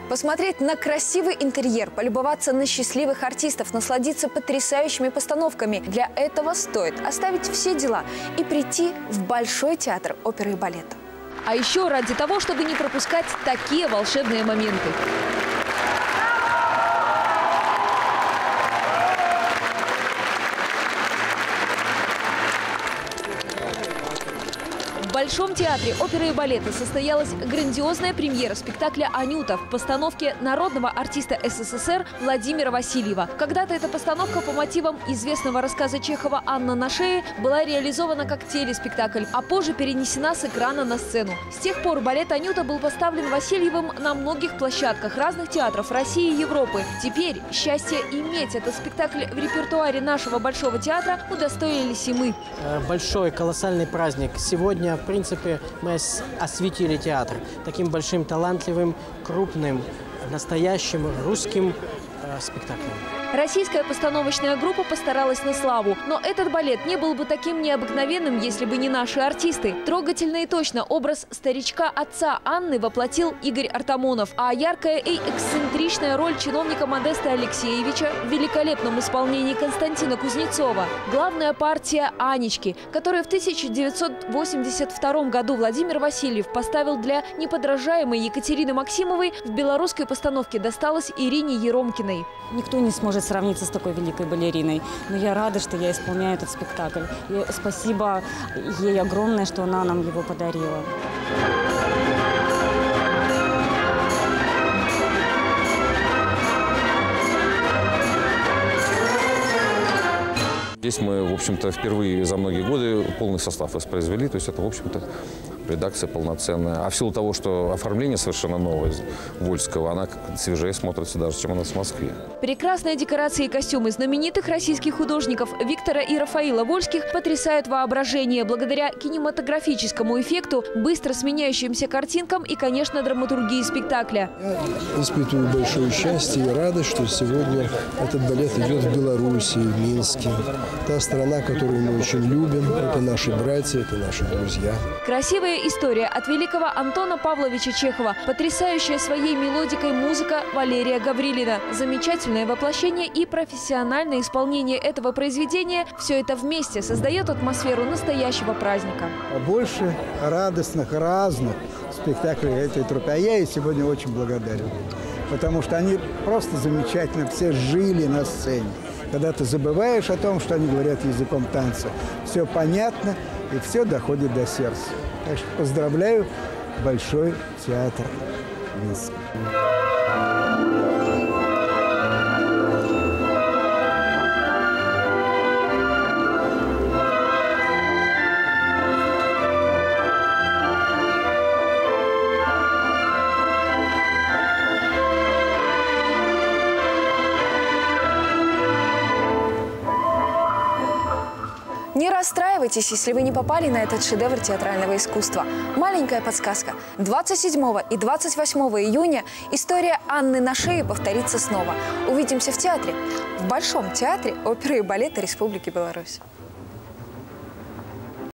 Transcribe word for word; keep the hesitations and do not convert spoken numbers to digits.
Посмотреть на красивый интерьер, полюбоваться на счастливых артистов, насладиться потрясающими постановками. Для этого стоит оставить все дела и прийти в Большой театр оперы и балета. А еще ради того, чтобы не пропускать такие волшебные моменты. В Большом театре оперы и балета состоялась грандиозная премьера спектакля «Анюта» в постановке народного артиста СССР Владимира Васильева. Когда-то эта постановка по мотивам известного рассказа Чехова «Анна на шее» была реализована как телеспектакль, а позже перенесена с экрана на сцену. С тех пор балет «Анюта» был поставлен Васильевым на многих площадках разных театров России и Европы. Теперь счастье иметь этот спектакль в репертуаре нашего Большого театра удостоились и мы. Большой, колоссальный праздник. Сегодня, в принципе, мы осветили театр таким большим, талантливым, крупным, настоящим русским э, спектаклем. Российская постановочная группа постаралась на славу. Но этот балет не был бы таким необыкновенным, если бы не наши артисты. Трогательно и точно образ старичка отца Анны воплотил Игорь Артамонов. А яркая и эксцентричная роль чиновника Модеста Алексеевича в великолепном исполнении Константина Кузнецова. Главная партия Анечки, которую в тысяча девятьсот восемьдесят втором году Владимир Васильев поставил для неподражаемой Екатерины Максимовой, в белорусской постановке досталась Ирине Еромкиной. Никто не сможет сравниться с такой великой балериной. Но я рада, что я исполняю этот спектакль. И спасибо ей огромное, что она нам его подарила. Здесь мы, в общем-то, впервые за многие годы полный состав воспроизвели. То есть это, в общем-то, редакция полноценная. А в силу того, что оформление совершенно новое, Вольского, она свежее смотрится даже, чем у нас в Москве. Прекрасные декорации и костюмы знаменитых российских художников Виктора и Рафаила Вольских потрясают воображение благодаря кинематографическому эффекту, быстро сменяющимся картинкам и, конечно, драматургии спектакля. Я испытываю большое счастье и радость, что сегодня этот балет идет в Беларуси, в Минске. Та страна, которую мы очень любим, это наши братья, это наши друзья. Красивая история от великого Антона Павловича Чехова, потрясающая своей мелодикой музыка Валерия Гаврилина, замечательное воплощение и профессиональное исполнение этого произведения – все это вместе создает атмосферу настоящего праздника. Больше радостных, разных спектаклей этой труппы. А я ей сегодня очень благодарен, потому что они просто замечательно все жили на сцене. Когда ты забываешь о том, что они говорят языком танца, все понятно и все доходит до сердца. Так что поздравляю Большой театр Минска. Не расстраивайтесь, если вы не попали на этот шедевр театрального искусства. Маленькая подсказка. двадцать седьмого и двадцать восьмого июня история Анны на шее повторится снова. Увидимся в театре. В Большом театре оперы и балета Республики Беларусь.